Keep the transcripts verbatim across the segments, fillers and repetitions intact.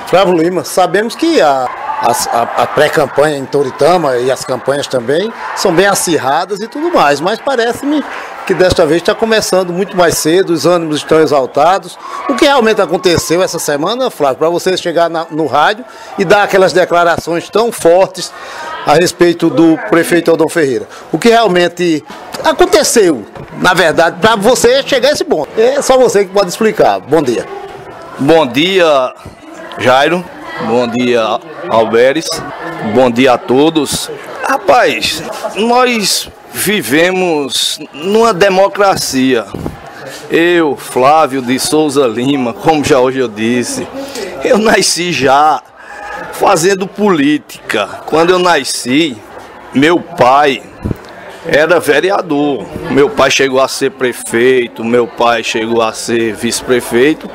Flávio Lima, sabemos que a, a, a pré-campanha em Toritama e as campanhas também são bem acirradas e tudo mais, mas parece-me que desta vez está começando muito mais cedo, os ânimos estão exaltados. O que realmente aconteceu essa semana, Flávio, para você chegar na, no rádio e dar aquelas declarações tão fortes a respeito do prefeito Aldão Ferreira? O que realmente aconteceu, na verdade, para você chegar a esse ponto? É só você que pode explicar. Bom dia. Bom dia, Jairo. Bom dia, Alberes. Bom dia a todos. Rapaz, nós vivemos numa democracia. Eu, Flávio de Souza Lima, como já hoje eu disse, eu nasci já fazendo política. Quando eu nasci, meu pai era vereador. Meu pai chegou a ser prefeito, meu pai chegou a ser vice-prefeito.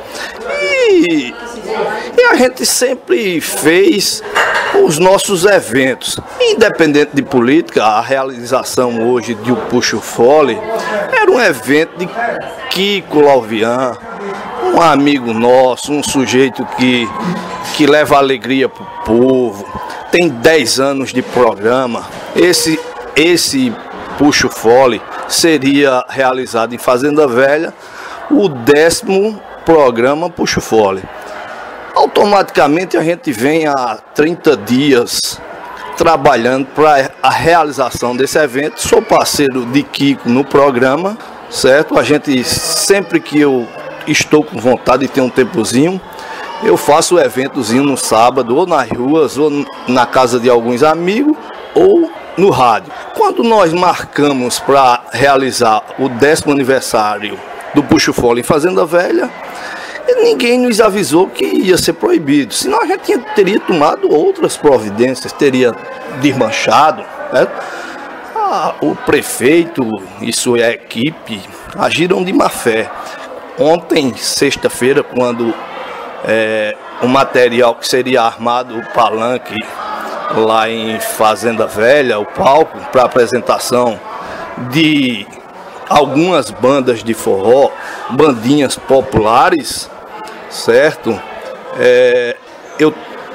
E, e a gente sempre fez os nossos eventos. Independente de política, a realização hoje de O Puxo Fole era um evento de Kiko Lauvian, um amigo nosso, um sujeito que, que leva alegria para o povo. Tem dez anos de programa. Esse, esse Puxo Fole seria realizado em Fazenda Velha, o décimo programa Puxo Fole. Automaticamente a gente vem há trinta dias trabalhando para a realização desse evento. Sou parceiro de Kiko no programa, certo? A gente, sempre que eu estou com vontade de ter um tempozinho, eu faço o eventozinho no sábado, ou nas ruas, ou na casa de alguns amigos, ou no rádio. Quando nós marcamos para realizar o décimo aniversário do Puxo Fole em Fazenda Velha, ninguém nos avisou que ia ser proibido, senão a gente teria tomado outras providências, teria desmanchado, né? Ah, o prefeito e sua equipe agiram de má fé. Ontem, sexta-feira, quando é, o material que seria armado, o palanque lá em Fazenda Velha, o palco para apresentação de algumas bandas de forró, bandinhas populares, certo? É, eu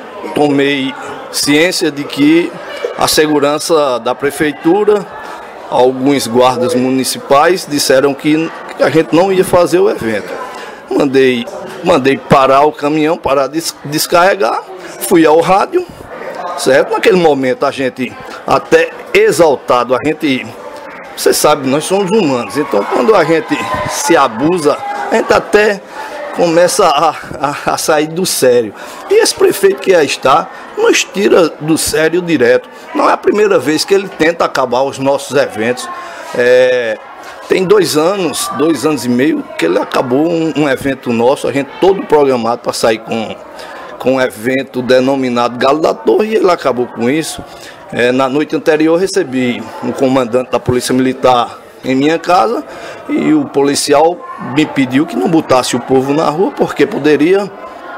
tomei ciência de que a segurança da prefeitura, alguns guardas municipais disseram que a gente não ia fazer o evento. Mandei, mandei parar o caminhão para des descarregar, fui ao rádio, certo? Naquele momento a gente, até exaltado, a gente, você sabe, nós somos humanos, então quando a gente se abusa, a gente até começa a, a, a sair do sério. E esse prefeito que aí está, nos tira do sério direto. Não é a primeira vez que ele tenta acabar os nossos eventos. É, tem dois anos, dois anos e meio, que ele acabou um, um evento nosso, a gente todo programado para sair com, com um evento denominado Galo da Torre, e ele acabou com isso. É, na noite anterior recebi um comandante da Polícia Militar em minha casa, e o policial me pediu que não botasse o povo na rua, porque poderia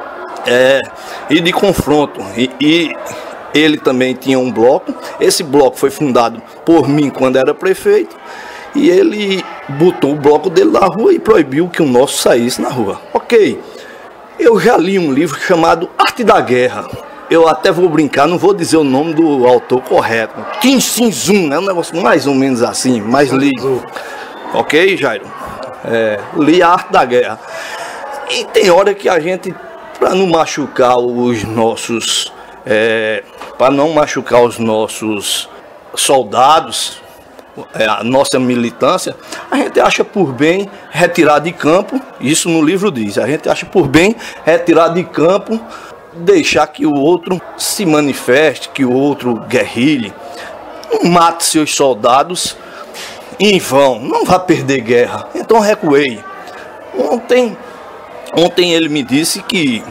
é, ir de confronto. E, e ele também tinha um bloco. Esse bloco foi fundado por mim quando era prefeito, e ele botou o bloco dele na rua e proibiu que o nosso saísse na rua. Ok, eu já li um livro chamado Arte da Guerra. Eu até vou brincar, não vou dizer o nome do autor correto. Kim Sin-Zum, é um negócio mais ou menos assim, mas li. Ok, Jairo? É, li a Arte da Guerra. E tem hora que a gente, para não machucar os nossos, é, para não machucar os nossos soldados, é, a nossa militância, a gente acha por bem retirar de campo, isso no livro diz, a gente acha por bem retirar de campo, deixar que o outro se manifeste, que o outro guerrilhe, não mate seus soldados em vão, não vá perder guerra. Então recuei. Ontem, ontem ele me disse que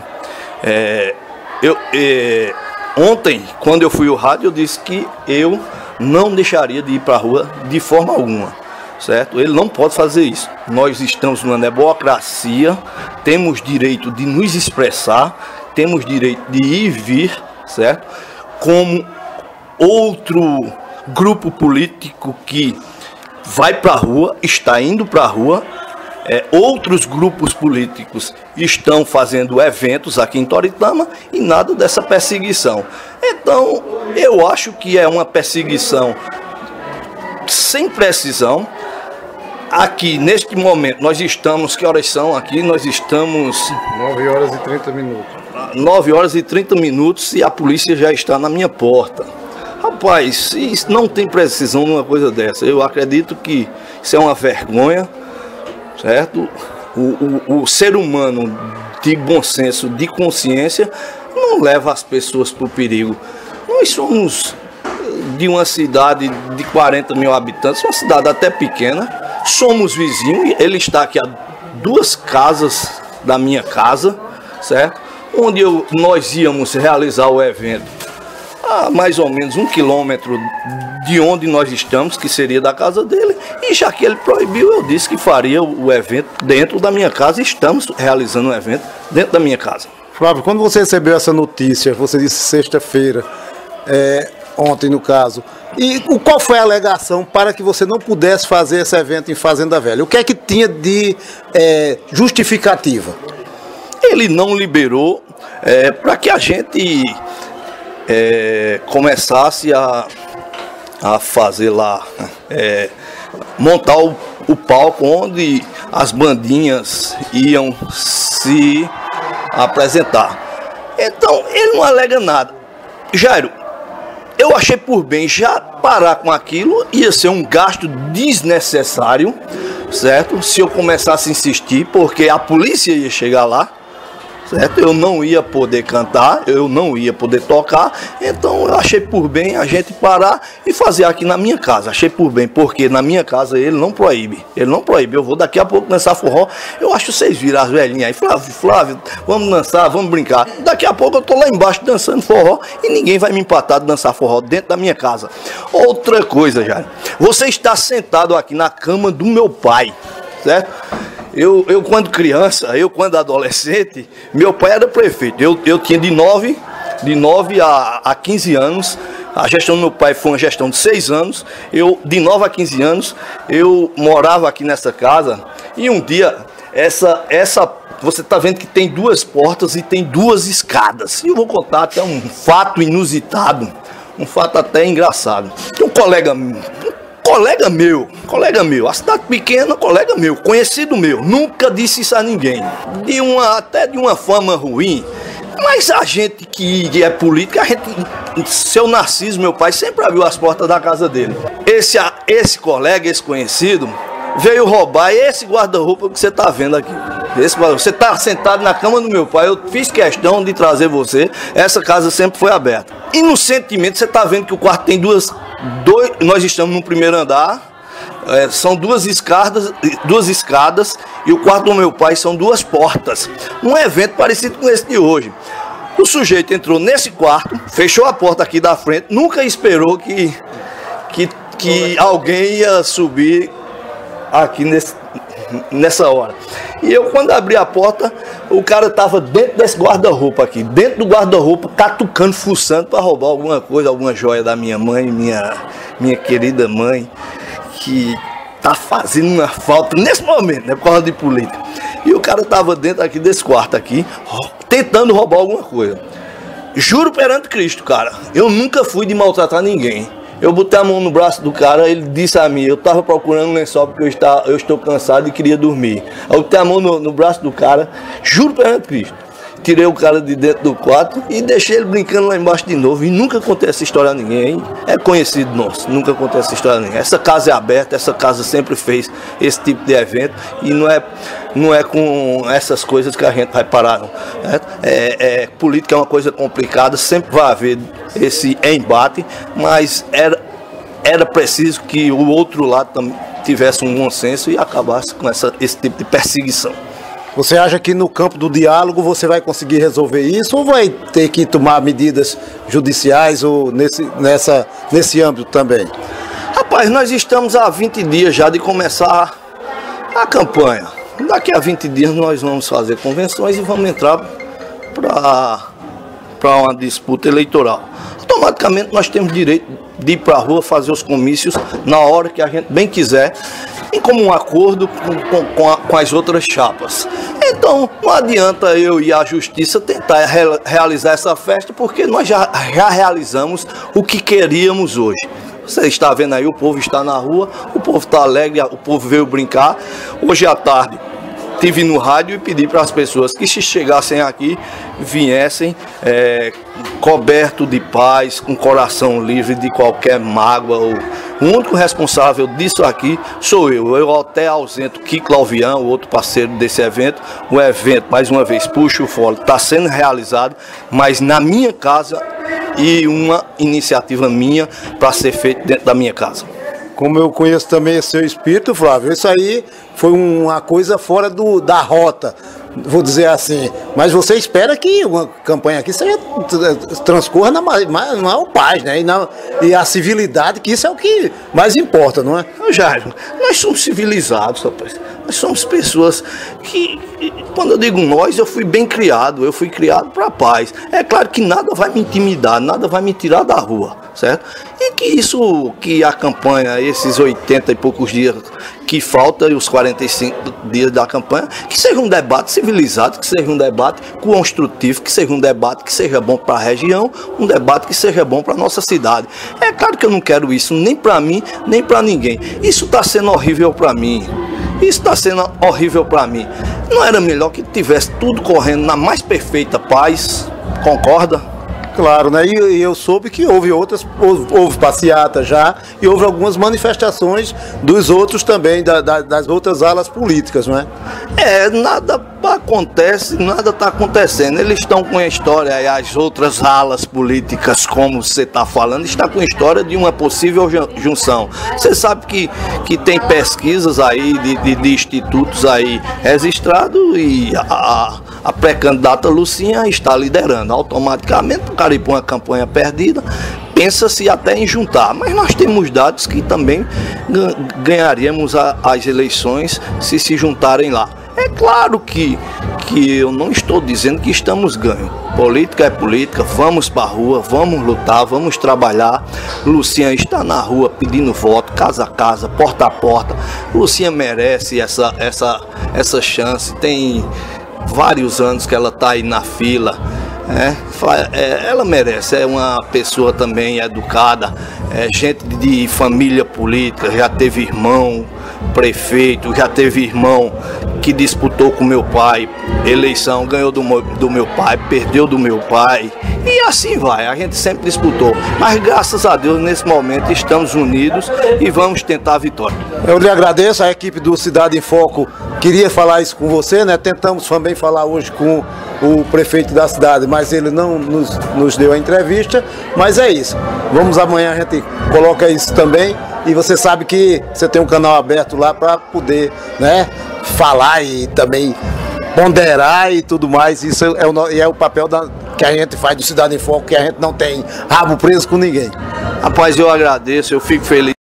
é, eu, é, ontem, quando eu fui ao rádio, eu disse que eu não deixaria de ir para a rua de forma alguma, certo? Ele não pode fazer isso. Nós estamos numa democracia, temos direito de nos expressar, temos direito de ir e vir, certo? Como outro grupo político que vai para a rua, está indo para a rua, é, outros grupos políticos estão fazendo eventos aqui em Toritama e nada dessa perseguição. Então, eu acho que é uma perseguição sem precisão. Aqui, neste momento, nós estamos, que horas são aqui? Nós estamos... nove horas e trinta minutos. nove horas e trinta minutos e a polícia já está na minha porta. Rapaz, isso não tem precisão numa coisa dessa. Eu acredito que isso é uma vergonha, certo? O, o, o ser humano de bom senso, de consciência, não leva as pessoas para o perigo. Nós somos de uma cidade de quarenta mil habitantes, uma cidade até pequena, somos vizinhos, ele está aqui a duas casas da minha casa, certo? Onde eu, nós íamos realizar o evento a mais ou menos um quilômetro de onde nós estamos, que seria da casa dele, e já que ele proibiu, eu disse que faria o evento dentro da minha casa, e estamos realizando o evento dentro da minha casa. Flávio, quando você recebeu essa notícia, você disse sexta-feira, é, ontem no caso, e qual foi a alegação para que você não pudesse fazer esse evento em Fazenda Velha? O que é que tinha de é, justificativa? Ele não liberou é, para que a gente é, começasse a, a fazer lá, é, montar o, o palco onde as bandinhas iam se apresentar. Então, ele não alega nada. Jairo, eu achei por bem já parar com aquilo, ia ser um gasto desnecessário, certo? Se eu começasse a insistir, porque a polícia ia chegar lá, certo? Eu não ia poder cantar, eu não ia poder tocar, então eu achei por bem a gente parar e fazer aqui na minha casa. Achei por bem, porque na minha casa ele não proíbe, ele não proíbe. Eu vou daqui a pouco dançar forró, eu acho que vocês viram as velhinhas aí, Flávio, Flávio, vamos dançar, vamos brincar. Daqui a pouco eu tô lá embaixo dançando forró e ninguém vai me empatar de dançar forró dentro da minha casa. Outra coisa, Jair, você está sentado aqui na cama do meu pai, certo? Eu, eu quando criança, eu quando adolescente, meu pai era prefeito. Eu, eu tinha de nove, de nove a, a quinze anos. A gestão do meu pai foi uma gestão de seis anos. Eu, de nove a quinze anos, eu morava aqui nessa casa. E um dia, essa, essa, você está vendo que tem duas portas e tem duas escadas. E eu vou contar até um fato inusitado, um fato até engraçado. Tem um colega Colega meu, colega meu, a cidade pequena, colega meu, conhecido meu, nunca disse isso a ninguém, de uma, até de uma fama ruim, mas a gente que é política, a gente, seu Narciso, meu pai, sempre abriu as portas da casa dele. Esse, esse colega, esse conhecido, veio roubar esse guarda-roupa que você está vendo aqui. Esse, você está sentado na cama do meu pai, eu fiz questão de trazer você, essa casa sempre foi aberta. Inocentemente, você está vendo que o quarto tem duas... Dois, nós estamos no primeiro andar, é, são duas escadas, duas escadas e o quarto do meu pai são duas portas. Um evento parecido com esse de hoje. O sujeito entrou nesse quarto, fechou a porta aqui da frente, nunca esperou que, que, que alguém ia subir aqui nesse, nessa hora. E eu, quando abri a porta, o cara estava dentro desse guarda-roupa aqui, dentro do guarda-roupa, catucando, fuçando para roubar alguma coisa, alguma joia da minha mãe, minha, minha querida mãe, que tá fazendo uma falta nesse momento, né, por causa de política. E o cara estava dentro aqui desse quarto aqui, tentando roubar alguma coisa. Juro perante Cristo, cara, eu nunca fui de maltratar ninguém. Eu botei a mão no braço do cara, ele disse a mim, eu estava procurando um lençol porque eu, está, eu estou cansado e queria dormir. Eu botei a mão no, no braço do cara, juro perante Cristo. Tirei o cara de dentro do quarto e deixei ele brincando lá embaixo de novo. E nunca contei essa história a ninguém, hein? É conhecido nosso, nunca contei essa história a ninguém. Essa casa é aberta, essa casa sempre fez esse tipo de evento e não é, não é com essas coisas que a gente vai parar, não. É, é, política é uma coisa complicada, sempre vai haver esse embate, mas era, era preciso que o outro lado também tivesse um bom senso e acabasse com essa, esse tipo de perseguição. Você acha que no campo do diálogo você vai conseguir resolver isso ou vai ter que tomar medidas judiciais ou nesse, nessa, nesse âmbito também? Rapaz, nós estamos há vinte dias já de começar a campanha. Daqui a vinte dias nós vamos fazer convenções e vamos entrar para para uma disputa eleitoral. Automaticamente nós temos direito de ir para a rua fazer os comícios na hora que a gente bem quiser, em comum acordo com, com, com, a, com as outras chapas. Então, não adianta eu ir à justiça tentar re realizar essa festa, porque nós já, já realizamos o que queríamos hoje. Você está vendo aí, o povo está na rua, o povo está alegre, o povo veio brincar. Hoje à tarde estive no rádio e pedi para as pessoas que, se chegassem aqui, viessem é, coberto de paz, com coração livre de qualquer mágoa. Ou... O único responsável disso aqui sou eu. Eu até ausento Kiko Lauvian, o outro parceiro desse evento. O evento, mais uma vez, puxa o fole, está sendo realizado, mas na minha casa, e uma iniciativa minha para ser feito dentro da minha casa. Como eu conheço também esse seu espírito, Flávio, isso aí foi uma coisa fora do, da rota, vou dizer assim. Mas você espera que uma campanha aqui seja, transcorra na maior paz, né? E, na, e a civilidade, que isso é o que mais importa, não é? Jairo, nós somos civilizados, rapaz. Nós somos pessoas que, quando eu digo nós, eu fui bem criado, eu fui criado para a paz. É claro que nada vai me intimidar, nada vai me tirar da rua, certo? E que isso, que a campanha, esses oitenta e poucos dias que falta, e os quarenta e cinco dias da campanha, que seja um debate civilizado, que seja um debate construtivo, que seja um debate que seja bom para a região, um debate que seja bom para a nossa cidade. É claro que eu não quero isso nem para mim, nem para ninguém. Isso está sendo horrível para mim. Isso está sendo horrível para mim. Não era melhor que tivesse tudo correndo na mais perfeita paz? Concorda? Claro, né? E, e eu soube que houve outras, houve, houve passeata já, e houve algumas manifestações dos outros também, da, da, das outras alas políticas, não é? É, nada acontece, nada está acontecendo. Eles estão com a história, e as outras alas políticas, como você está falando, está com a história de uma possível junção. Você sabe que, que tem pesquisas aí de, de, de institutos aí registrados, e a, a pré-candidata Lucinha está liderando automaticamente. O cara ir para uma campanha perdida, pensa-se até em juntar, mas nós temos dados que também ganharíamos a, as eleições se se juntarem lá. É claro que, que eu não estou dizendo que estamos ganhos. Política é política, vamos para a rua, vamos lutar, vamos trabalhar. Lucinha está na rua pedindo voto, casa a casa, porta a porta. Lucinha merece essa, essa, essa chance, tem vários anos que ela está aí na fila. É, é, ela merece, é uma pessoa também educada, é gente de família política, já teve irmão prefeito, já teve irmão que disputou com meu pai eleição, ganhou do meu, do meu pai, perdeu do meu pai, e assim vai, a gente sempre disputou, mas graças a Deus nesse momento estamos unidos e vamos tentar a vitória. Eu lhe agradeço, a equipe do Cidade em Foco queria falar isso com você, né? Tentamos também falar hoje com o prefeito da cidade, mas ele não nos, nos deu a entrevista, mas é isso. Vamos amanhã, a gente coloca isso também, e você sabe que você tem um canal aberto lá para poder, né, falar e também ponderar e tudo mais. Isso é o, é o papel da, que a gente faz do Cidade em Foco, que a gente não tem rabo preso com ninguém. Rapaz, eu agradeço, eu fico feliz.